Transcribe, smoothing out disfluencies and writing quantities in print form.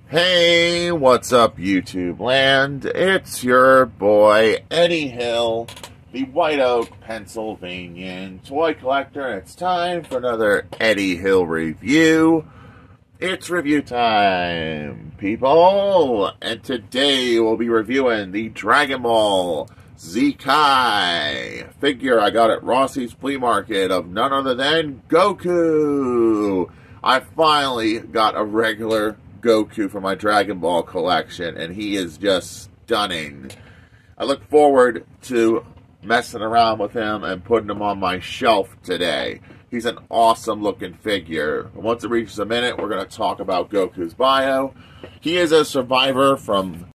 Hey, what's up, YouTube land? It's your boy, Eddie Hill, the White Oak, Pennsylvanian toy collector. It's time for another Eddie Hill review. It's review time, people. And today we'll be reviewing the Dragon Ball Z-Kai figure I got at Rossi's Flea Market of none other than Goku. I finally got a regular Goku for my Dragon Ball collection, and he is just stunning. I look forward to messing around with him and putting him on my shelf today. He's an awesome looking figure. Once it reaches a minute, we're going to talk about Goku's bio. He is a survivor from